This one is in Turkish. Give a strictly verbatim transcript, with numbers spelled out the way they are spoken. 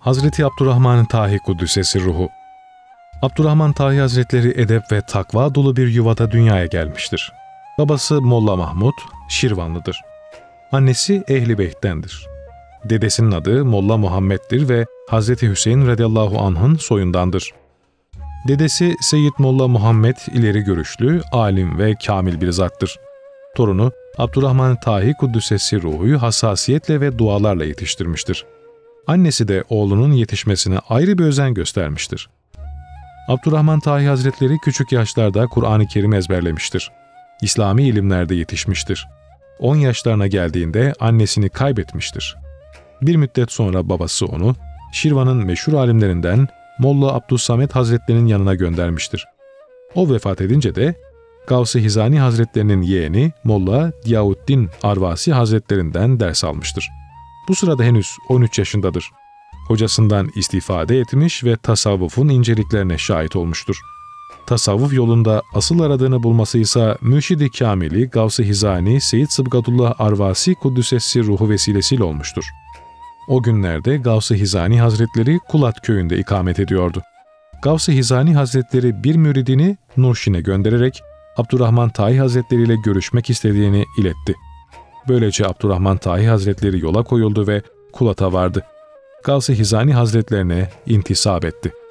Hazreti Abdurrahman Tahi Kuddüs'esi ruhu. Abdurrahman Tahi Hazretleri edep ve takva dolu bir yuvada dünyaya gelmiştir. Babası Molla Mahmud, Şirvanlıdır. Annesi Ehl-i Beyt'tendir. Dedesinin adı Molla Muhammed'dir ve Hazreti Hüseyin radıyallahu anh'ın soyundandır. Dedesi Seyyid Molla Muhammed ileri görüşlü, alim ve kamil bir zattır. Torunu Abdurrahman Tahi Kuddüs'esi ruhuyu hassasiyetle ve dualarla yetiştirmiştir. Annesi de oğlunun yetişmesine ayrı bir özen göstermiştir. Abdurrahman Tahi Hazretleri küçük yaşlarda Kur'an-ı Kerim ezberlemiştir. İslami ilimlerde yetişmiştir. on yaşlarına geldiğinde annesini kaybetmiştir. Bir müddet sonra babası onu, Şirvan'ın meşhur alimlerinden Molla Abdüssamet Hazretleri'nin yanına göndermiştir. O vefat edince de Gavs-ı Hizani Hazretlerinin yeğeni Molla Diyavuddin Arvasi Hazretlerinden ders almıştır. Bu sırada henüz on üç yaşındadır. Hocasından istifade etmiş ve tasavvufun inceliklerine şahit olmuştur. Tasavvuf yolunda asıl aradığını bulması ise Mürşid-i Kamili Gavs-ı Hizani Seyyid Sıbgadullah Arvasi Kuddüs'esi ruhu vesilesiyle olmuştur. O günlerde Gavs-ı Hizani Hazretleri Kulat köyünde ikamet ediyordu. Gavs-ı Hizani Hazretleri bir müridini Nurşin'e göndererek Abdurrahman Tahi Hazretleri ile görüşmek istediğini iletti. Böylece Abdurrahman Tahi Hazretleri yola koyuldu ve Kulat'a vardı. Gavs-ı Hizani Hazretlerine intisap etti.